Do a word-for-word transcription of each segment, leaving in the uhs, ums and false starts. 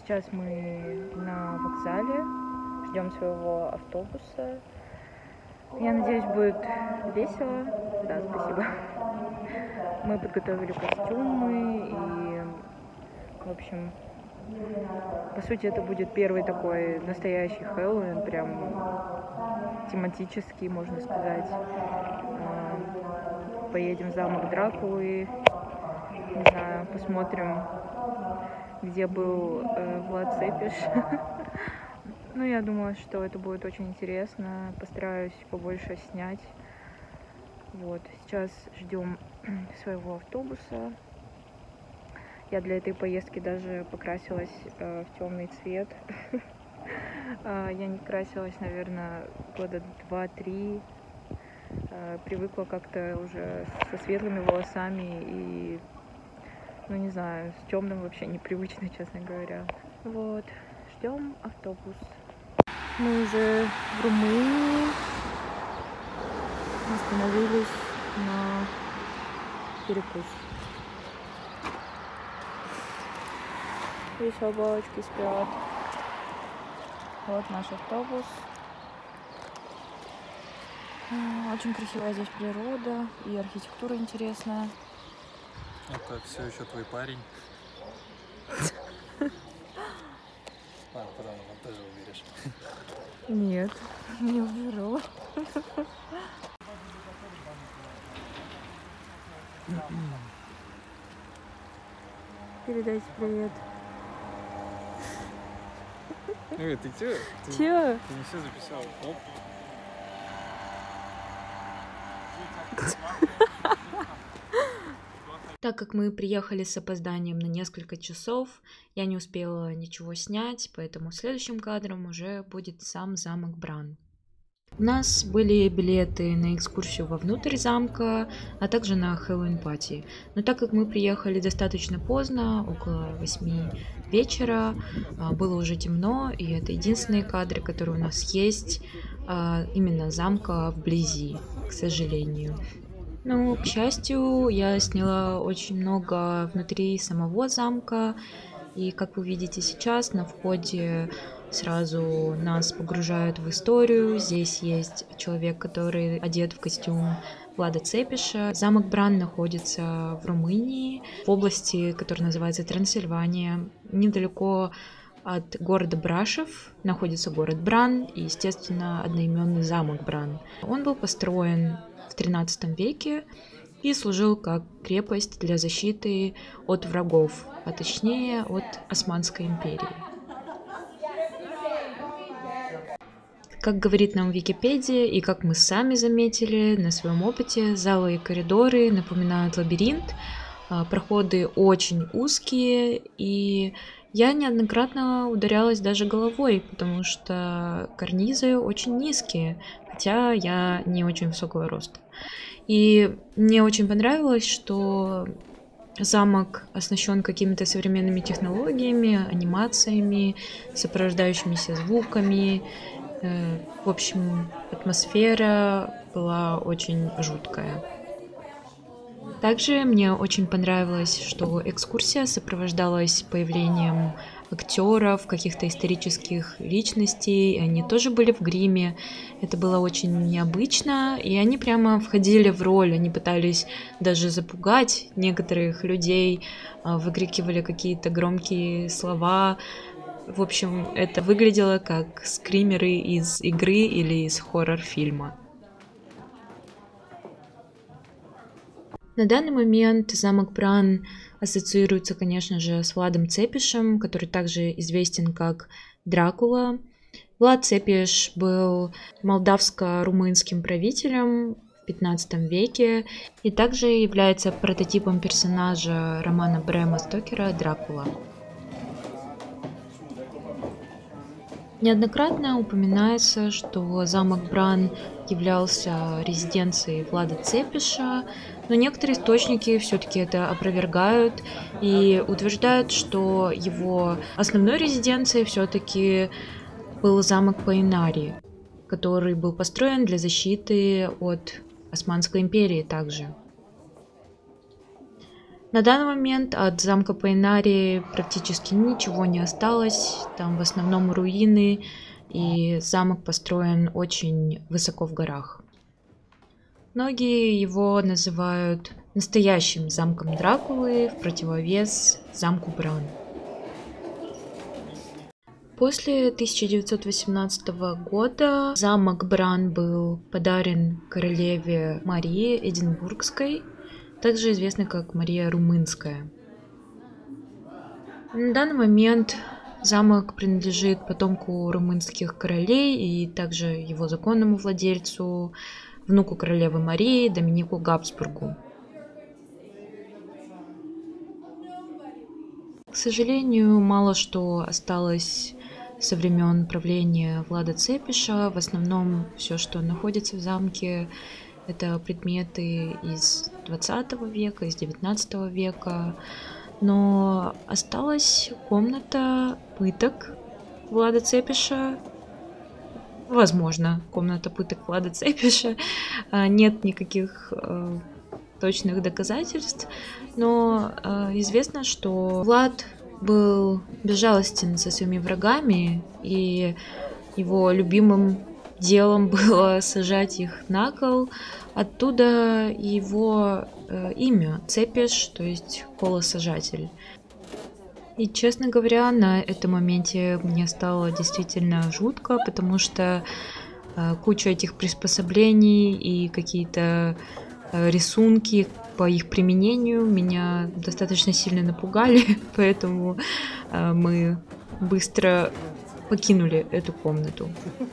Сейчас мы на вокзале, ждем своего автобуса. Я надеюсь, будет весело. Да, спасибо. Мы подготовили костюмы и, в общем, по сути, это будет первый такой настоящий Хэллоуин, прям тематический, можно сказать. Поедем в замок Дракулы, не знаю, посмотрим, где был э, Влад Цепиш. Ну, я думаю, что это будет очень интересно. Постараюсь побольше снять. Вот, сейчас ждем своего автобуса. Я для этой поездки даже покрасилась э, в темный цвет. Я не красилась, наверное, года два-три. Привыкла как-то уже со светлыми волосами и, ну не знаю, с темным вообще непривычно, честно говоря. Вот, ждем автобус. Мы уже в Румынии. Остановились на перекус. И собачки спят. Вот наш автобус. Очень красивая здесь природа и архитектура интересная. Это все еще твой парень. А, потом он тоже уберешь. Нет, не уберу. Передайте привет. Эй, ты где? Ты, Че? Ты не все записал. Оп. Так как мы приехали с опозданием на несколько часов, я не успела ничего снять, поэтому следующим кадром уже будет сам замок Бран. У нас были билеты на экскурсию вовнутрь замка, а также на Хэллоуин-пати. Но так как мы приехали достаточно поздно, около восьми вечера, было уже темно, и это единственные кадры, которые у нас есть, именно замка вблизи, к сожалению. Ну, к счастью, я сняла очень много внутри самого замка, и, как вы видите сейчас, на входе сразу нас погружают в историю. Здесь есть человек, который одет в костюм Влада Цепиша. Замок Бран находится в Румынии, в области, которая называется Трансильвания, недалеко от города Брашов находится город Бран и, естественно, одноименный замок Бран. Он был построен в тринадцатом веке и служил как крепость для защиты от врагов, а точнее от Османской империи. Как говорит нам Википедия, и как мы сами заметили на своем опыте, залы и коридоры напоминают лабиринт, проходы очень узкие, и я неоднократно ударялась даже головой, потому что карнизы очень низкие, хотя я не очень высокого роста. И мне очень понравилось, что замок оснащен какими-то современными технологиями, анимациями, сопровождающимися звуками. В общем, атмосфера была очень жуткая. Также мне очень понравилось, что экскурсия сопровождалась появлением актеров, каких-то исторических личностей, они тоже были в гриме. Это было очень необычно, и они прямо входили в роль, они пытались даже запугать некоторых людей, выкрикивали какие-то громкие слова. В общем, это выглядело как скримеры из игры или из хоррор-фильма. На данный момент замок Бран ассоциируется, конечно же, с Владом Цепишем, который также известен как Дракула. Влад Цепиш был молдавско-румынским правителем в пятнадцатом веке и также является прототипом персонажа романа Брэма Стокера «Дракула». Неоднократно упоминается, что замок Бран являлся резиденцией Влада Цепиша, но некоторые источники все-таки это опровергают и утверждают, что его основной резиденцией все-таки был замок Паинари, который был построен для защиты от Османской империи также. На данный момент от замка Пайнари практически ничего не осталось. Там в основном руины, и замок построен очень высоко в горах. Многие его называют настоящим замком Дракулы в противовес замку Бран. После тысяча девятьсот восемнадцатого года замок Бран был подарен королеве Марии Эдинбургской, также известной как Мария Румынская. На данный момент замок принадлежит потомку румынских королей и также его законному владельцу, внуку королевы Марии Доминику Габсбургу. К сожалению, мало что осталось со времен правления Влада Цепиша. В основном все, что находится в замке, это предметы из двадцатого века, из девятнадцатого века. Но осталась комната пыток Влада Цепиша. Возможно, комната пыток Влада Цепиша. Нет никаких э, точных доказательств, но э, известно, что Влад был безжалостен со своими врагами, и его любимым делом было сажать их на кол. Оттуда его э, имя Цепиш, то есть колосажатель. И, честно говоря, на этом моменте мне стало действительно жутко, потому что э, куча этих приспособлений и какие-то э, рисунки по их применению меня достаточно сильно напугали, поэтому э, мы быстро покинули эту комнату.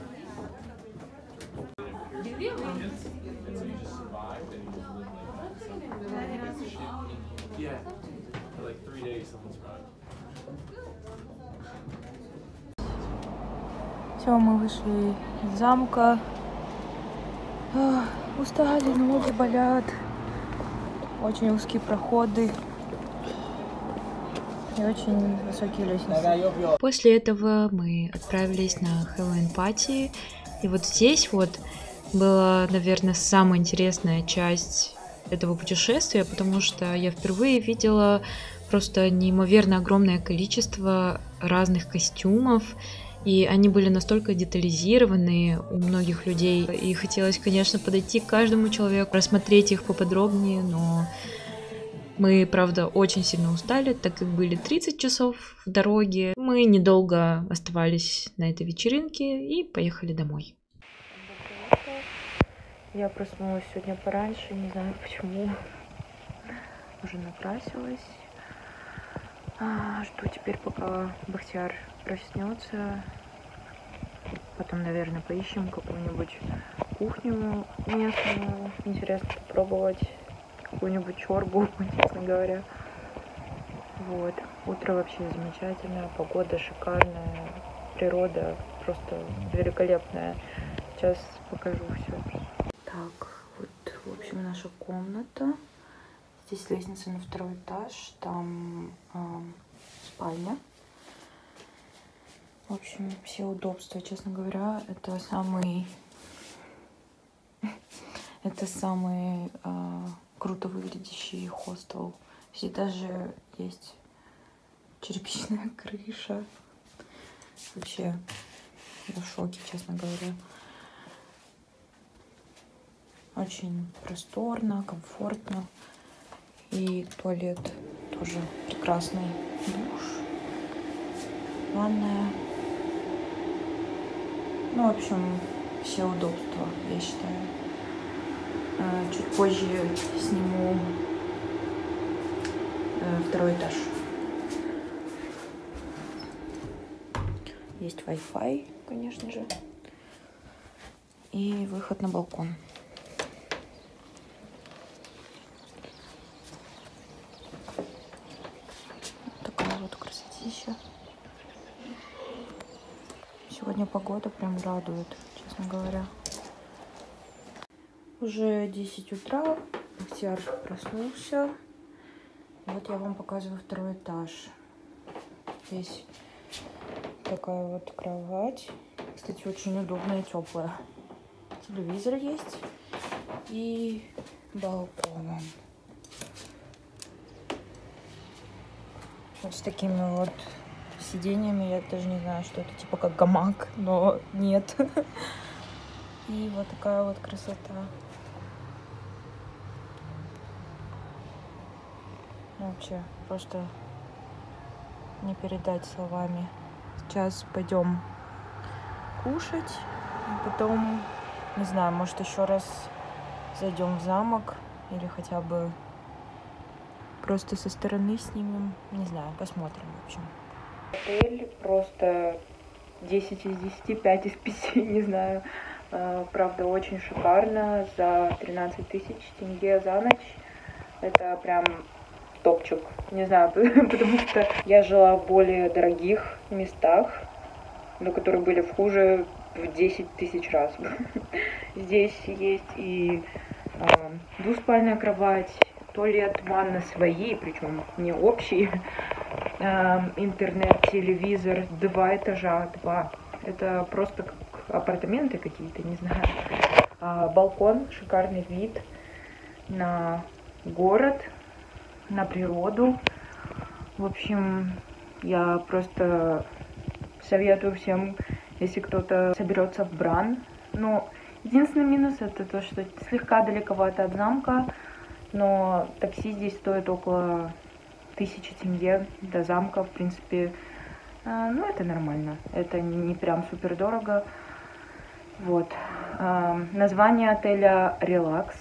Все, мы вышли из замка. Ах, устали, ноги болят. Очень узкие проходы и очень высокие лестницы. После этого мы отправились на Хэллоуин-пати. И вот здесь вот была, наверное, самая интересная часть этого путешествия, потому что я впервые видела просто неимоверно огромное количество разных костюмов. И они были настолько детализированные у многих людей. И хотелось, конечно, подойти к каждому человеку, рассмотреть их поподробнее, но мы, правда, очень сильно устали, так как были тридцать часов в дороге. Мы недолго оставались на этой вечеринке и поехали домой. Я проснулась сегодня пораньше, не знаю почему. Уже накрасилась. А, жду теперь, пока Бахтияр проснется. Потом, наверное, поищем какую-нибудь кухню местную. Интересно попробовать какую-нибудь чорбу, честно говоря. Вот. Утро вообще замечательное, погода шикарная, природа просто великолепная. Сейчас покажу все. Так, вот, в общем, наша комната. Здесь лестница на второй этаж, там э, спальня. В общем, все удобства, честно говоря, это самый, это самый э, круто выглядящий хостел. Здесь даже есть черепичная крыша. Вообще, я в шоке, честно говоря. Очень просторно, комфортно. И туалет тоже прекрасный. Душ, ванная. Ну, в общем, все удобства, я считаю. Чуть позже сниму второй этаж. Есть Wi-Fi, конечно же. И выход на балкон. Красотища. Сегодня погода прям радует, честно говоря. Уже десять утра, Бахтияр проснулся. Вот я вам показываю второй этаж. Здесь такая вот кровать. Кстати, очень удобная и теплая. Телевизор есть. И балкон. Вот с такими вот сиденьями. Я даже не знаю, что это, типа как гамак, но нет. И вот такая вот красота. Вообще, просто не передать словами. Сейчас пойдем кушать, и потом, не знаю, может еще раз зайдем в замок или хотя бы просто со стороны снимем. Не знаю, посмотрим, в общем. Отель просто десять из десяти, пять из пяти, не знаю. Правда, очень шикарно. За тринадцать тысяч тенге за ночь. Это прям топчик. Не знаю, потому что я жила в более дорогих местах, но которые были в хуже в десять тысяч раз. Здесь есть и э, двуспальная кровать, туалет, ванна свои, причем не общие, э, интернет, телевизор, два этажа, два. Это просто как апартаменты какие-то, не знаю. А, балкон, шикарный вид на город, на природу. В общем, я просто советую всем, если кто-то соберется в Бран. Но единственный минус это то, что слегка далековато от замка, но такси здесь стоит около тысячи тенге до замка, в принципе. А, ну, это нормально. Это не, не прям супер дорого. Вот. А, название отеля «Релакс».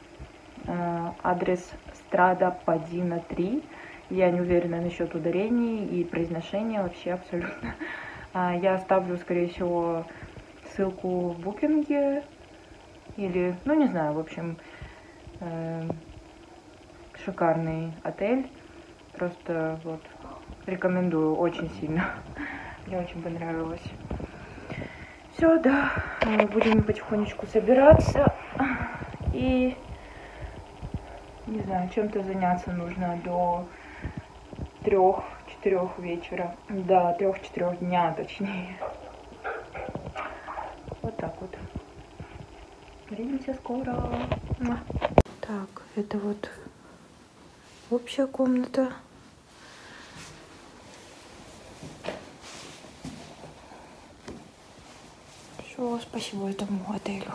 А, адрес Страда Падина три. Я не уверена насчет ударений и произношения вообще абсолютно. А, я оставлю, скорее всего, ссылку в букинге. Или, ну не знаю, в общем, э, шикарный отель. Просто вот рекомендую очень сильно. Мне очень понравилось. Все, да, будем потихонечку собираться. И, не знаю, чем-то заняться нужно до трех-четырех вечера. До трех-четырех дня, точнее. Вот так вот. Увидимся скоро. Так, это вот общая комната. Все, спасибо этому отелю.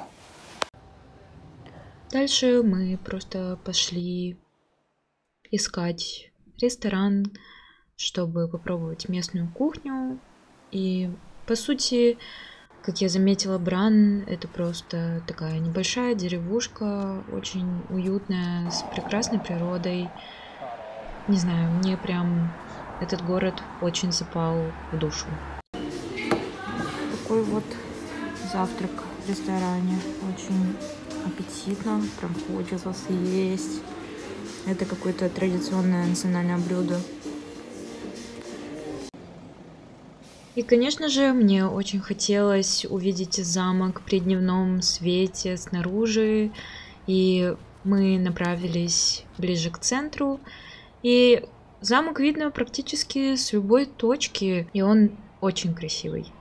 Дальше мы просто пошли искать ресторан, чтобы попробовать местную кухню. И, по сути, как я заметила, Бран — это просто такая небольшая деревушка, очень уютная, с прекрасной природой. Не знаю, мне прям этот город очень запал в душу. Такой вот завтрак в ресторане. Очень аппетитно, прям хочется съесть. Это какое-то традиционное национальное блюдо. И, конечно же, мне очень хотелось увидеть замок при дневном свете снаружи. И мы направились ближе к центру. И замок видно практически с любой точки. И он очень красивый.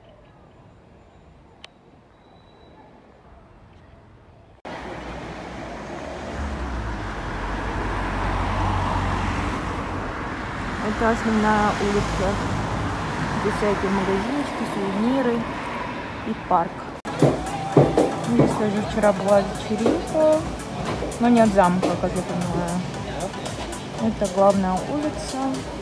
Это основная улица. Здесь всякие магазинчики, сувениры и парк. Здесь тоже вчера была вечеринка, но не от замка, как я понимаю. Это главная улица.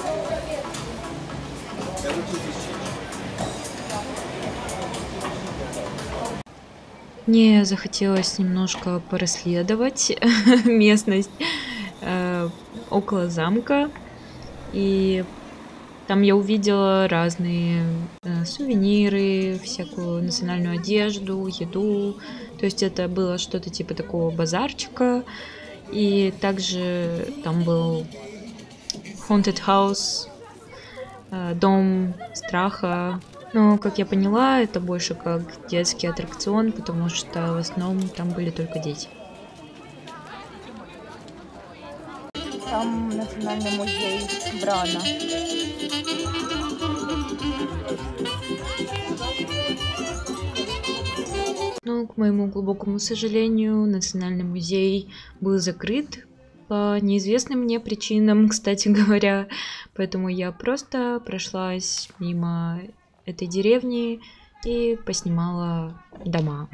Мне захотелось немножко порасследовать местность э, около замка. И там я увидела разные э, сувениры, всякую национальную одежду, еду. То есть это было что-то типа такого базарчика. И также там был Haunted House, э, дом страха. Но, как я поняла, это больше как детский аттракцион, потому что в основном там были только дети. Там национальный музей Брана. Но, к моему глубокому сожалению, национальный музей был закрыт по неизвестным мне причинам, кстати говоря. Поэтому я просто прошлась мимо этой деревни и поснимала дома.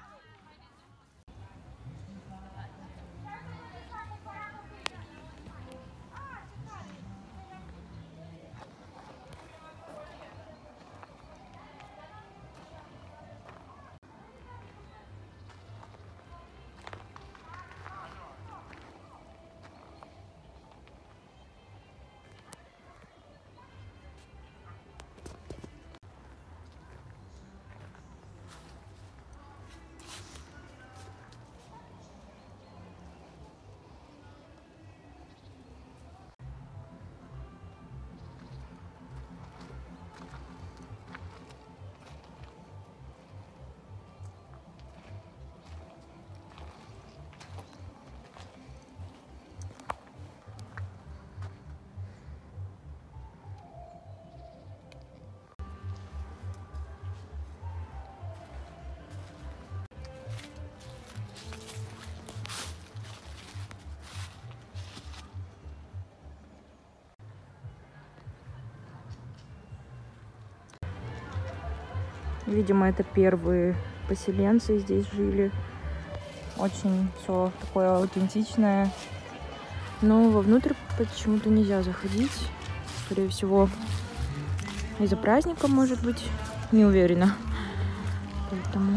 Видимо, это первые поселенцы здесь жили. Очень все такое аутентичное. Но вовнутрь почему-то нельзя заходить. Скорее всего, из-за праздника, может быть. Не уверена. Поэтому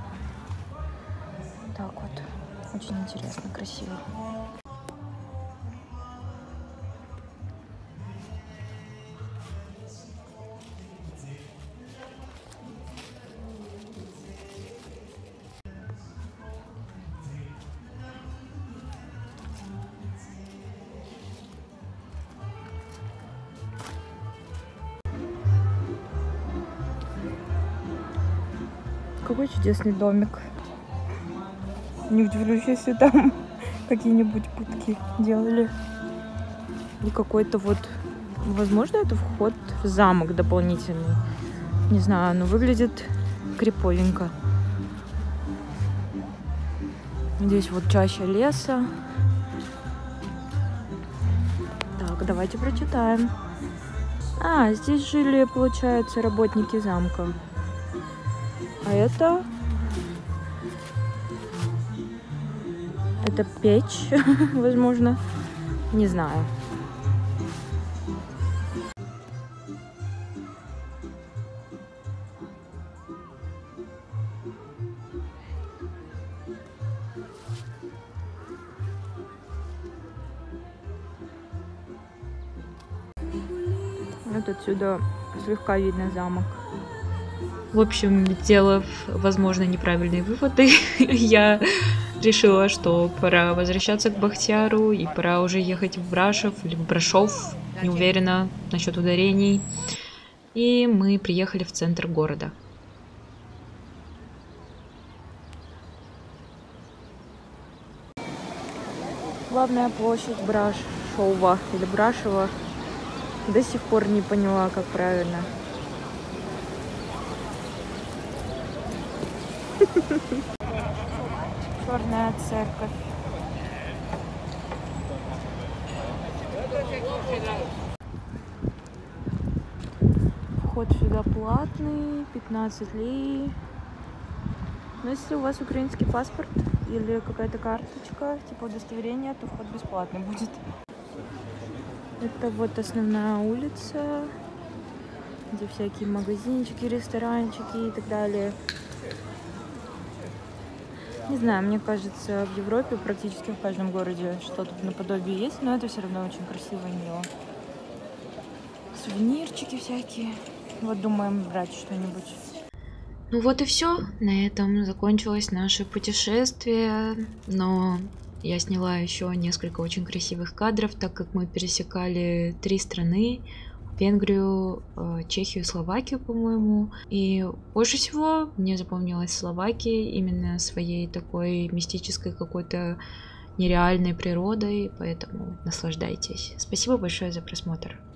так вот. Очень интересно, красиво. Какой чудесный домик. Не удивлюсь, если там какие-нибудь пытки делали. И какой-то вот... Возможно, это вход в замок дополнительный. Не знаю, но выглядит криповенько. Здесь вот чаща леса. Так, давайте прочитаем. А, здесь жили, получается, работники замка. А это... Это печь, возможно. Не знаю. Вот отсюда слегка видно замок. В общем, сделав, возможно, неправильные выводы, я решила, что пора возвращаться к Бахтияру и пора уже ехать в Брашов или в Брашов, не уверена насчет ударений. И мы приехали в центр города. Главная площадь Брашова или Брашева. До сих пор не поняла, как правильно. Черная церковь. Вход сюда платный, пятнадцать лей. Но если у вас украинский паспорт или какая-то карточка, типа удостоверения, то вход бесплатный будет. Это вот основная улица, где всякие магазинчики, ресторанчики и так далее. Не знаю, мне кажется, в Европе практически в каждом городе что-то наподобие есть, но это все равно очень красиво и мило. Сувенирчики всякие. Вот думаем брать что-нибудь. Ну вот и все. На этом закончилось наше путешествие. Но я сняла еще несколько очень красивых кадров, так как мы пересекали три страны. Венгрию, Чехию, Словакию, по-моему. И больше всего мне запомнилась Словакия именно своей такой мистической какой-то нереальной природой, поэтому наслаждайтесь. Спасибо большое за просмотр.